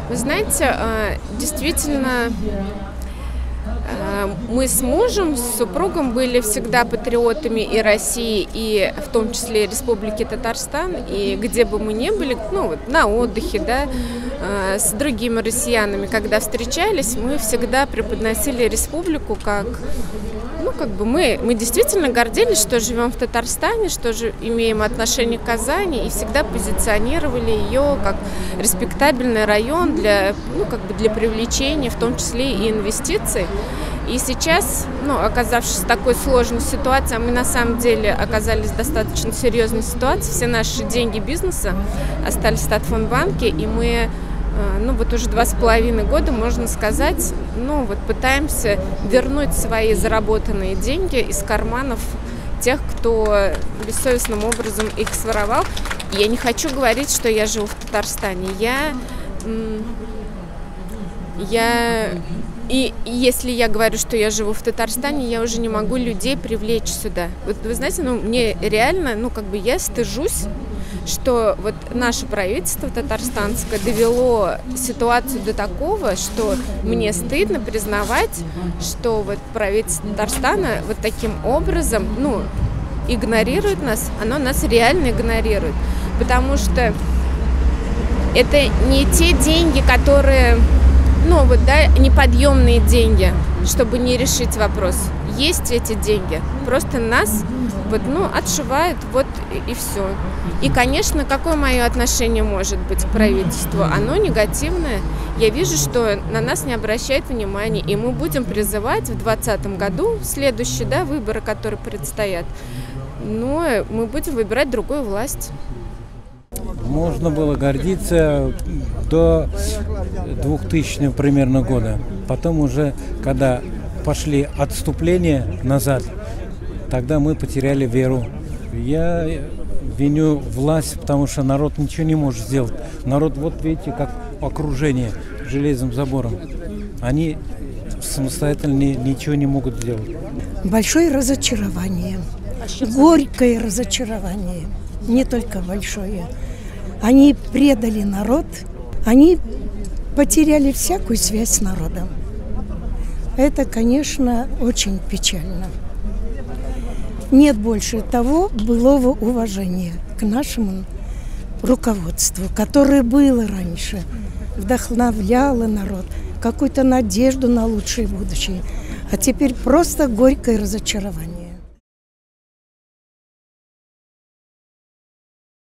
Вы знаете, действительно, мы с мужем, с супругом были всегда патриотами и России, и в том числе и Республики Татарстан. И где бы мы ни были, ну вот на отдыхе, да, с другими россиянами, когда встречались, мы всегда преподносили республику как, ну как бы мы действительно гордились, что живем в Татарстане, что же имеем отношение к Казани, и всегда позиционировали ее как респектабельный район для, ну как бы для привлечения, в том числе и инвестиций. И сейчас, ну, оказавшись в такой сложной ситуации, а мы на самом деле оказались в достаточно серьезной ситуации, все наши деньги бизнеса остались в Татфонбанке, и мы, ну, вот уже 2,5 года, можно сказать, ну, вот пытаемся вернуть свои заработанные деньги из карманов тех, кто бессовестным образом их своровал. Я не хочу говорить, что я живу в Татарстане. И если я говорю, что я живу в Татарстане, я уже не могу людей привлечь сюда. Вот вы знаете, ну, мне реально, ну, как бы я стыжусь, что вот наше правительство татарстанское довело ситуацию до такого, что мне стыдно признавать, что вот правительство Татарстана вот таким образом, ну, игнорирует нас, оно нас реально игнорирует. Потому что это не те деньги, которые... Ну вот, да, неподъемные деньги, чтобы не решить вопрос. Есть эти деньги, просто нас вот, ну, отшивают, вот и все. И, конечно, какое мое отношение может быть к правительству? Оно негативное. Я вижу, что на нас не обращают внимания, и мы будем призывать в 2020 году, следующие, да, выборы, которые предстоят, но мы будем выбирать другую власть. Можно было гордиться до 2000 примерно года. Потом уже, когда пошли отступления назад, тогда мы потеряли веру. Я виню власть, потому что народ ничего не может сделать. Народ, вот видите, как окружение железным забором. Они самостоятельно ничего не могут сделать. Большое разочарование, горькое разочарование, не только большое. Они предали народ, они потеряли всякую связь с народом. Это, конечно, очень печально. Нет больше того былого уважения к нашему руководству, которое было раньше, вдохновляло народ, какую-то надежду на лучшее будущее. А теперь просто горькое разочарование.